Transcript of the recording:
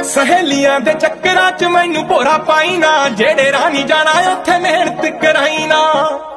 सहेलियां दे चक्करां च मैनू भोरा पाई ना, जेड़े राह नी जाना उत्थे मेहनत कराई ना।